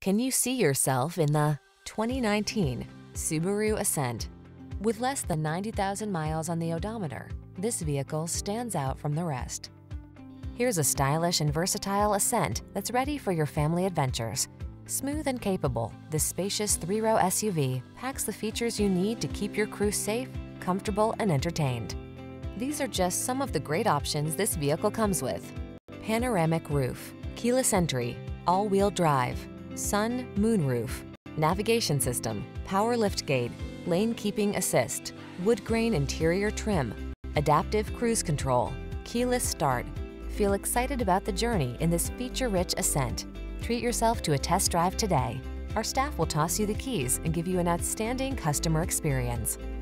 Can you see yourself in the 2019 Subaru Ascent? With less than 90,000 miles on the odometer, this vehicle stands out from the rest. Here's a stylish and versatile Ascent that's ready for your family adventures. Smooth and capable, this spacious three-row SUV packs the features you need to keep your crew safe, comfortable, and entertained. These are just some of the great options this vehicle comes with: panoramic roof, keyless entry, all-wheel drive, sun, moon roof, navigation system, power liftgate, lane keeping assist, wood grain interior trim, adaptive cruise control, keyless start. Feel excited about the journey in this feature-rich Ascent. Treat yourself to a test drive today. Our staff will toss you the keys and give you an outstanding customer experience.